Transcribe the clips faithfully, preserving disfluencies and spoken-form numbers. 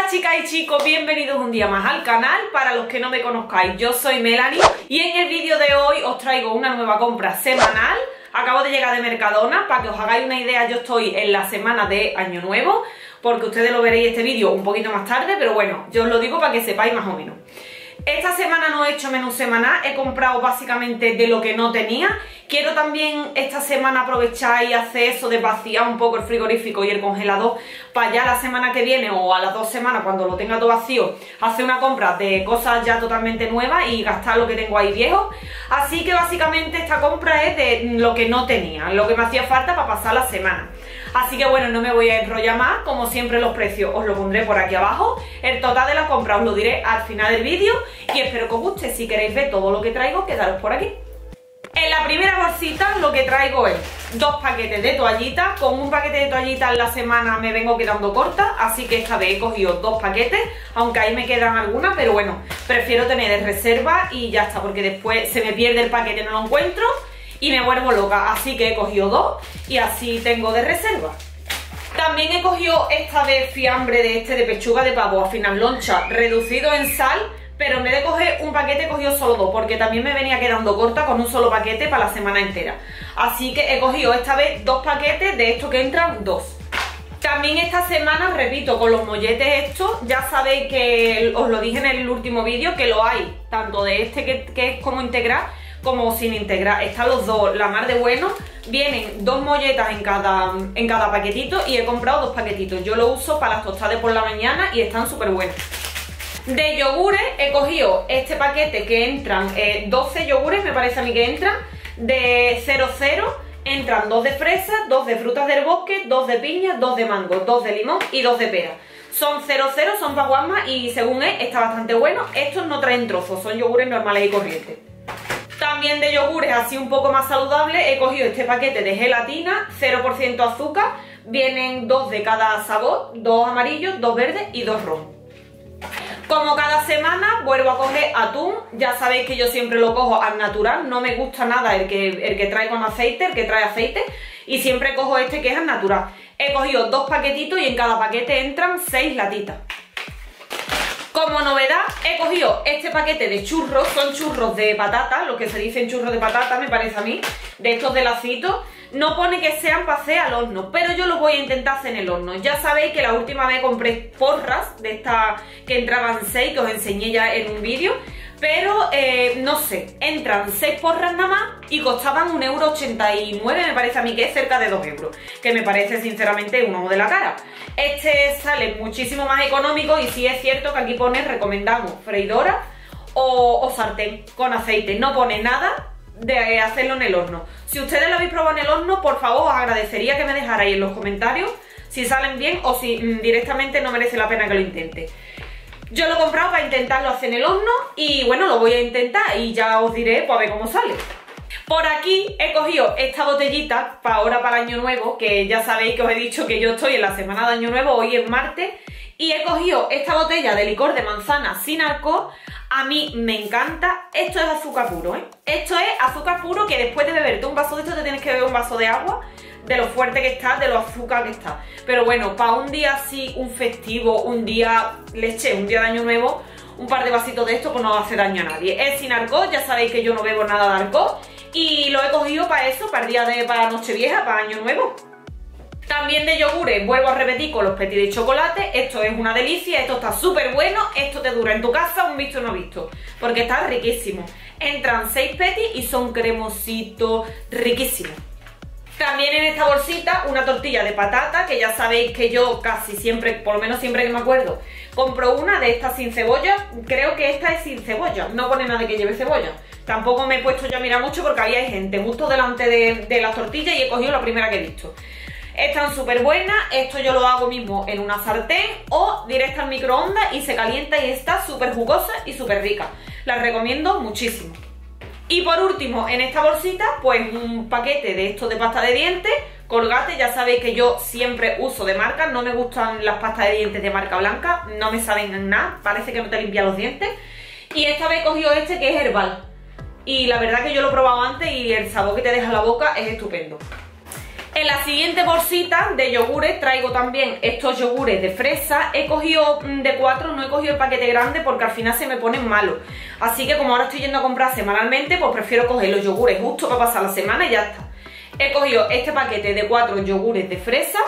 Hola chicas y chicos, bienvenidos un día más al canal. Para los que no me conozcáis, yo soy Melanie y en el vídeo de hoy os traigo una nueva compra semanal. Acabo de llegar de Mercadona. Para que os hagáis una idea, yo estoy en la semana de Año Nuevo, porque ustedes lo veréis este vídeo un poquito más tarde, pero bueno, yo os lo digo para que sepáis más o menos. Esta semana no he hecho menú semanal, he comprado básicamente de lo que no tenía. Quiero también esta semana aprovechar y hacer eso de vaciar un poco el frigorífico y el congelador para ya la semana que viene o a las dos semanas, cuando lo tenga todo vacío, hacer una compra de cosas ya totalmente nuevas y gastar lo que tengo ahí viejo. Así que básicamente esta compra es de lo que no tenía, lo que me hacía falta para pasar la semana. Así que bueno, no me voy a enrollar más, como siempre los precios os lo pondré por aquí abajo. El total de la compra os lo diré al final del vídeo y espero que os guste. Si queréis ver todo lo que traigo, quedaros por aquí. En la primera bolsita lo que traigo es dos paquetes de toallitas. Con un paquete de toallitas en la semana me vengo quedando corta, así que esta vez he cogido dos paquetes, aunque ahí me quedan algunas, pero bueno, prefiero tener de reserva y ya está, porque después se me pierde el paquete, no lo encuentro y me vuelvo loca, así que he cogido dos y así tengo de reserva. También he cogido esta vez fiambre de este de pechuga de pavo a finas lonchas, reducido en sal, pero en vez de coger un paquete he cogido solo dos, porque también me venía quedando corta con un solo paquete para la semana entera. Así que he cogido esta vez dos paquetes de estos que entran dos. También esta semana, repito, con los molletes estos, ya sabéis que os lo dije en el último vídeo, que lo hay, tanto de este que, que es como integral, como sin integrar. Están los dos, la mar de bueno. Vienen dos molletas en cada, en cada paquetito y he comprado dos paquetitos. Yo lo uso para las tostadas por la mañana y están súper buenos. De yogures he cogido este paquete que entran eh, doce yogures, me parece a mí que entran, de cero cero. Entran dos de fresa, dos de frutas del bosque, dos de piña, dos de mango, dos de limón y dos de pera. Son cero cero, son paguasmas y según es, está bastante bueno. Estos no traen trozos, son yogures normales y corrientes. También de yogures así un poco más saludables he cogido este paquete de gelatina, cero por ciento azúcar. Vienen dos de cada sabor, dos amarillos, dos verdes y dos rojos. Como cada semana vuelvo a coger atún. Ya sabéis que yo siempre lo cojo al natural, no me gusta nada el que, el que trae con aceite, el que trae aceite, y siempre cojo este que es al natural. He cogido dos paquetitos y en cada paquete entran seis latitas. Como novedad he cogido este paquete de churros, son churros de patata, lo que se dicen churros de patata me parece a mí, de estos de lacito. No pone que sean para hacer al horno, pero yo los voy a intentar hacer en el horno. Ya sabéis que la última vez compré porras de estas que entraban seis, que os enseñé ya en un vídeo, pero eh, no sé, entran seis porras nada más y costaban un euro ochenta y nueve, me parece a mí que es cerca de dos euros, que me parece sinceramente un ojo de la cara. Este sale muchísimo más económico y sí es cierto que aquí pone recomendamos freidora o, o sartén con aceite, no pone nada de hacerlo en el horno. Si ustedes lo habéis probado en el horno, por favor os agradecería que me dejarais en los comentarios si salen bien o si mmm, directamente no merece la pena que lo intente. Yo lo he comprado para intentarlo hacer en el horno y bueno, lo voy a intentar y ya os diré pues a ver cómo sale. Por aquí he cogido esta botellita para ahora para el Año Nuevo, que ya sabéis que os he dicho que yo estoy en la semana de Año Nuevo, hoy es martes, y he cogido esta botella de licor de manzana sin alcohol. A mí me encanta, esto es azúcar puro, ¿eh? Esto es azúcar puro que después de beberte un vaso de esto te tienes que beber un vaso de agua, de lo fuerte que está, de lo azúcar que está. Pero bueno, para un día así, un festivo, un día leche, un día de Año Nuevo, un par de vasitos de esto pues no hace daño a nadie. Es sin alcohol, ya sabéis que yo no bebo nada de alcohol y lo he cogido para eso, para el día de para Nochevieja, para Año Nuevo. También de yogures, vuelvo a repetir con los petit de chocolate. Esto es una delicia, esto está súper bueno. Esto te dura en tu casa un visto no visto, porque está riquísimo. Entran seis petit y son cremositos, riquísimos. También en esta bolsita una tortilla de patata, que ya sabéis que yo casi siempre, por lo menos siempre que me acuerdo, compro una de estas sin cebolla. Creo que esta es sin cebolla, no pone nada de que lleve cebolla. Tampoco me he puesto yo a mirar mucho porque había gente justo delante de, de las tortillas y he cogido la primera que he visto. Están súper buenas, esto yo lo hago mismo en una sartén o directa al microondas y se calienta y está súper jugosa y súper rica. Las recomiendo muchísimo. Y por último, en esta bolsita, pues un paquete de estos de pasta de dientes, Colgate. Ya sabéis que yo siempre uso de marca, no me gustan las pastas de dientes de marca blanca, no me saben en nada, parece que no te limpia los dientes. Y esta vez he cogido este que es herbal. Y la verdad que yo lo he probado antes y el sabor que te deja en la boca es estupendo. En la siguiente bolsita de yogures traigo también estos yogures de fresa. He cogido de cuatro, no he cogido el paquete grande porque al final se me ponen malos. Así que como ahora estoy yendo a comprar semanalmente, pues prefiero coger los yogures justo para pasar la semana y ya está. He cogido este paquete de cuatro yogures de fresa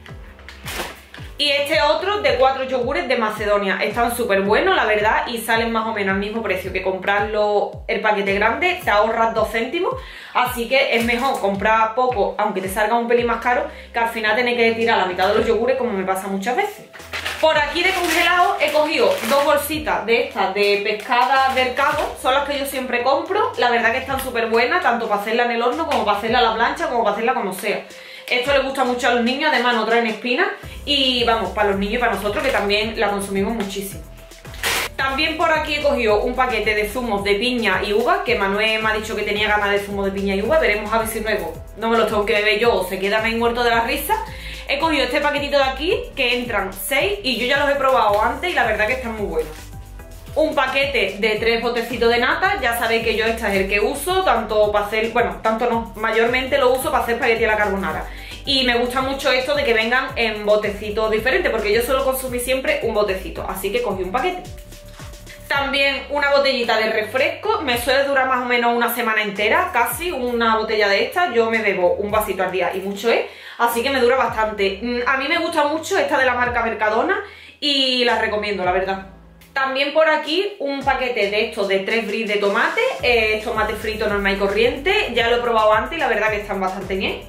y este otro de cuatro yogures de Macedonia. Están súper buenos, la verdad, y salen más o menos al mismo precio que comprarlo el paquete grande. Te ahorras dos céntimos, así que es mejor comprar poco, aunque te salga un pelín más caro, que al final tener que tirar la mitad de los yogures, como me pasa muchas veces. Por aquí de congelado he cogido dos bolsitas de estas de pescada Mercado. Son las que yo siempre compro. La verdad que están súper buenas, tanto para hacerla en el horno como para hacerla a la plancha, como para hacerla como sea. Esto le gusta mucho a los niños, además no traen espinas. Y vamos, para los niños y para nosotros, que también la consumimos muchísimo. También por aquí he cogido un paquete de zumos de piña y uva, que Manuel me ha dicho que tenía ganas de zumo de piña y uva. Veremos a ver si luego no me los tengo que beber yo o se quedan ahí muertos de la risa. He cogido este paquetito de aquí, que entran seis, y yo ya los he probado antes y la verdad que están muy buenos. Un paquete de tres botecitos de nata. Ya sabéis que yo este es el que uso, tanto para hacer, bueno, tanto no, mayormente lo uso para hacer espagueti a la carbonara. Y me gusta mucho esto de que vengan en botecitos diferentes, porque yo suelo consumir siempre un botecito, así que cogí un paquete. También una botellita de refresco, me suele durar más o menos una semana entera, casi una botella de esta. Yo me bebo un vasito al día y mucho es, así que me dura bastante. A mí me gusta mucho esta de la marca Mercadona y la recomiendo, la verdad. También por aquí un paquete de estos de tres bris de tomate, eh, tomate frito normal y corriente. Ya lo he probado antes y la verdad que están bastante bien.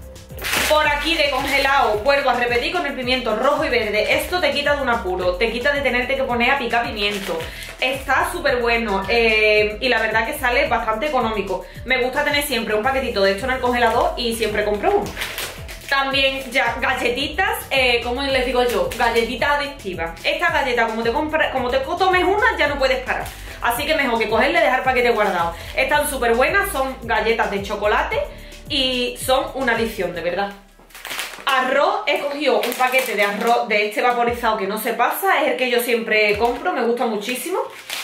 Por aquí de congelado vuelvo a repetir con el pimiento rojo y verde. Esto te quita de un apuro, te quita de tenerte que poner a picar pimiento. Está súper bueno eh, y la verdad que sale bastante económico. Me gusta tener siempre un paquetito de esto en el congelador y siempre compro uno. También ya galletitas, eh, como les digo yo, galletitas adictivas. Esta galleta, como te, compra, como te tomes una, ya no puedes parar. Así que mejor que cogerle y dejar paquete guardado. Están súper buenas, son galletas de chocolate y son una adicción, de verdad. Arroz, he cogido un paquete de arroz de este vaporizado que no se pasa, es el que yo siempre compro, me gusta muchísimo.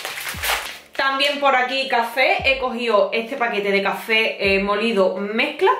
También por aquí café, he cogido este paquete de café eh, molido mezcla.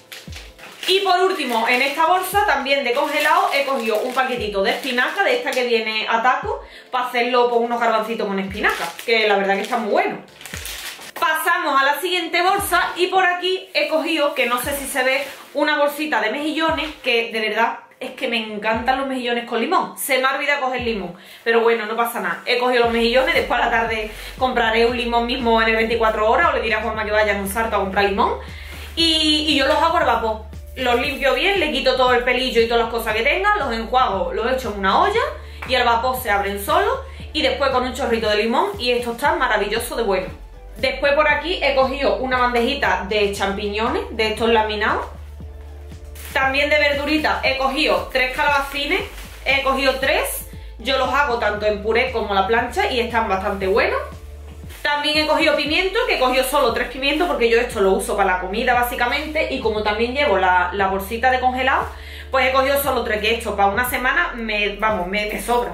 Y por último, en esta bolsa también de congelado he cogido un paquetito de espinaca, de esta que viene a taco, para hacerlo con unos garbancitos con espinaca, que la verdad que está muy bueno. Pasamos a la siguiente bolsa y por aquí he cogido, que no sé si se ve, una bolsita de mejillones, que de verdad es que me encantan los mejillones con limón. Se me ha olvidado coger limón, pero bueno, no pasa nada. He cogido los mejillones, después a la tarde compraré un limón mismo en el veinticuatro horas, o le diré a Juanma que vaya en un sarto a comprar limón. Y, y yo los hago al vapor. Los limpio bien, le quito todo el pelillo y todas las cosas que tenga, los enjuago, los echo en una olla y al vapor se abren solos, y después con un chorrito de limón y esto está maravilloso de bueno. Después por aquí he cogido una bandejita de champiñones, de estos laminados. También de verduritas he cogido tres calabacines, he cogido tres, yo los hago tanto en puré como a la plancha y están bastante buenos. También he cogido pimiento, que he cogido solo tres pimientos porque yo esto lo uso para la comida básicamente, y como también llevo la, la bolsita de congelado, pues he cogido solo tres, que esto para una semana me, vamos, me, me sobra.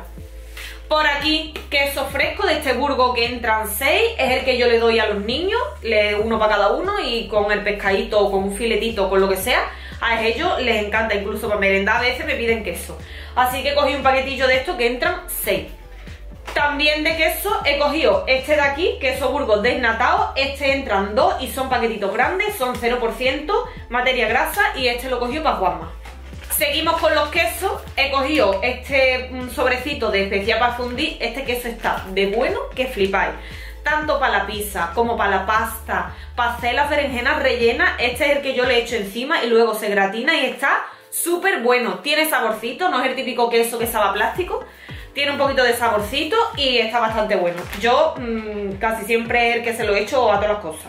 Por aquí queso fresco de este Burgo, que entran seis, es el que yo le doy a los niños, le uno para cada uno, y con el pescadito o con un filetito o con lo que sea, a ellos les encanta, incluso para merendar a veces me piden queso. Así que cogí un paquetillo de estos que entran seis. También de queso he cogido este de aquí, queso Burgos desnatado. Este entran dos y son paquetitos grandes, son cero por ciento materia grasa, y este lo he cogido para Juanma. Seguimos con los quesos. He cogido este sobrecito de especial para fundir. Este queso está de bueno que flipáis. Tanto para la pizza como para la pasta, para hacer las berenjenas rellenas. Este es el que yo le echo encima y luego se gratina y está súper bueno. Tiene saborcito, no es el típico queso que sabe a plástico. Tiene un poquito de saborcito y está bastante bueno. Yo mmm, casi siempre es el que se lo echo a todas las cosas.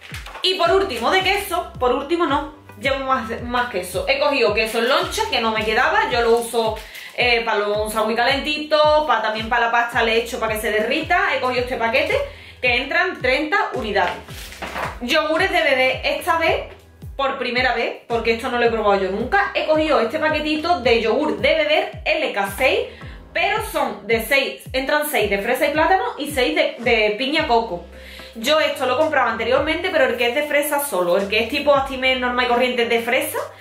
Y por último de queso, por último no, llevo más, más queso. He cogido queso en loncha, que no me quedaba, yo lo uso eh, para un sándwich calentito, para, también para la pasta le echo para que se derrita. He cogido este paquete, que entran treinta unidades. Yogures de bebé, esta vez, por primera vez, porque esto no lo he probado yo nunca, he cogido este paquetito de yogur de beber L K seis, pero son de seis, entran seis de fresa y plátano y seis de, de piña coco. Yo esto lo compraba anteriormente, pero el que es de fresa solo, el que es tipo Actimel normal y corriente de fresa,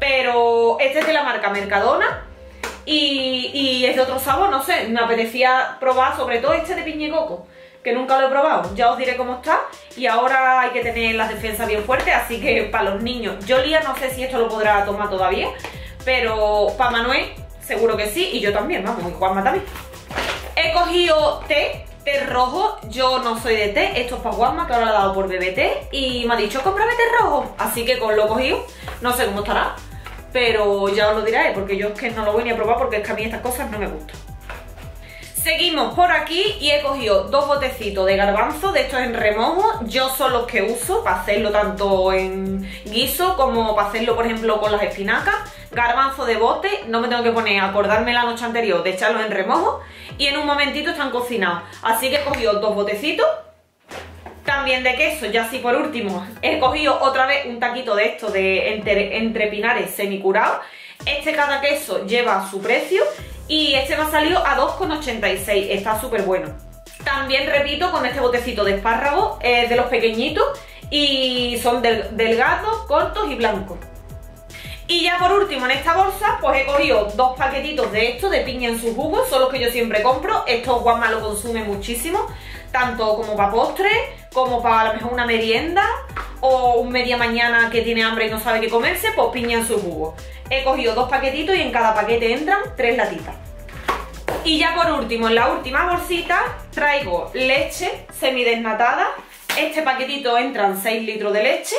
pero este es de la marca Mercadona y, y es de otro sabor, no sé, me apetecía probar sobre todo este de piña y coco, que nunca lo he probado, ya os diré cómo está. Y ahora hay que tener las defensas bien fuertes, así que para los niños, Yolia no sé si esto lo podrá tomar todavía, pero para Manuel seguro que sí, y yo también, vamos, y Juanma también. He cogido té, té rojo, yo no soy de té, esto es para Juanma, que ahora le ha dado por B B té, y me ha dicho, cómprame té rojo, así que con lo he cogido, no sé cómo estará, pero ya os lo diré, porque yo es que no lo voy ni a probar, porque es que a mí estas cosas no me gustan. Seguimos por aquí y he cogido dos botecitos de garbanzo, de estos en remojo. Yo son los que uso para hacerlo tanto en guiso como para hacerlo, por ejemplo, con las espinacas. Garbanzo de bote, no me tengo que poner a acordarme la noche anterior de echarlos en remojo y en un momentito están cocinados. Así que he cogido dos botecitos. También de queso, ya así por último, he cogido otra vez un taquito de estos de entre, entrepinares semicurados. Este cada queso lleva su precio. Y este me ha salido a dos con ochenta y seis, está súper bueno. También repito con este botecito de espárragos, eh, de los pequeñitos, y son del, delgados, cortos y blancos. Y ya por último en esta bolsa pues he cogido dos paquetitos de estos de piña en su jugo, son los que yo siempre compro. Estos Juanma lo consume muchísimo, tanto como para postre, como para a lo mejor una merienda, o un media mañana que tiene hambre y no sabe qué comerse, pues piña en su jugo. He cogido dos paquetitos y en cada paquete entran tres latitas. Y ya por último, en la última bolsita, traigo leche semidesnatada. Este paquetito entran seis litros de leche.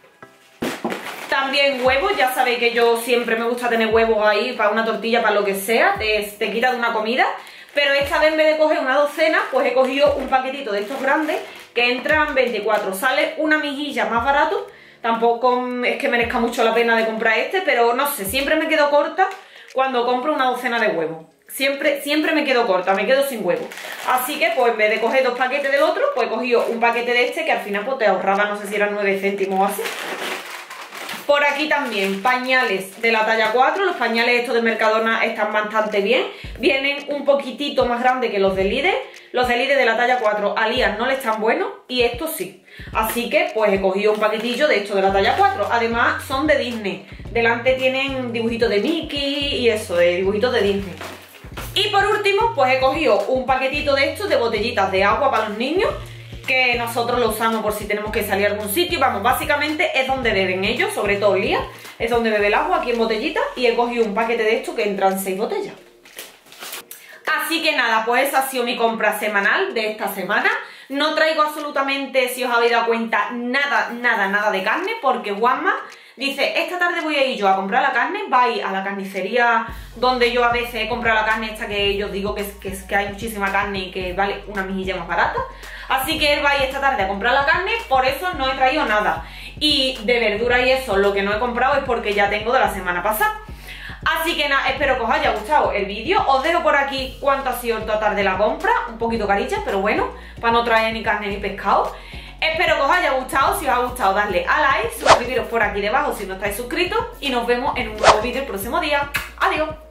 También huevos, ya sabéis que yo siempre me gusta tener huevos ahí para una tortilla, para lo que sea, te, te quita de una comida. Pero esta vez en vez de coger una docena, pues he cogido un paquetito de estos grandes que entran veinticuatro. Sale una miguilla más barato. Tampoco es que merezca mucho la pena de comprar este, pero no sé, siempre me quedo corta cuando compro una docena de huevos. Siempre, siempre me quedo corta, me quedo sin huevos. Así que pues en vez de coger dos paquetes del otro, pues he cogido un paquete de este que al final pues te ahorraba, no sé si eran nueve céntimos o así. Por aquí también pañales de la talla cuatro, los pañales estos de Mercadona están bastante bien. Vienen un poquitito más grandes que los de Lidl. Los de Lidl de la talla cuatro a Lian no les están buenos y estos sí. Así que pues he cogido un paquetillo de estos de la talla cuatro. Además son de Disney. Delante tienen dibujitos de Mickey y eso, de dibujitos de Disney. Y por último pues he cogido un paquetito de estos de botellitas de agua para los niños, que nosotros lo usamos por si tenemos que salir a algún sitio. Vamos, básicamente es donde beben ellos, sobre todo Lía, es donde bebe el agua, aquí en botellita. Y he cogido un paquete de estos que entran seis botellas. Así que nada, pues esa ha sido mi compra semanal de esta semana. No traigo absolutamente, si os habéis dado cuenta, nada, nada, nada de carne, porque Juanma dice, esta tarde voy a ir yo a comprar la carne, va a ir a la carnicería donde yo a veces he comprado la carne esta que yo digo que, es, que, es, que hay muchísima carne y que vale una mejilla más barata. Así que él va a ir esta tarde a comprar la carne, por eso no he traído nada. Y de verdura y eso, lo que no he comprado es porque ya tengo de la semana pasada. Así que nada, espero que os haya gustado el vídeo. Os dejo por aquí cuánto ha sido el total de la compra. Un poquito carichas, pero bueno, para no traer ni carne ni pescado. Espero que os haya gustado. Si os ha gustado, dadle a like, suscribiros por aquí debajo si no estáis suscritos. Y nos vemos en un nuevo vídeo el próximo día. Adiós.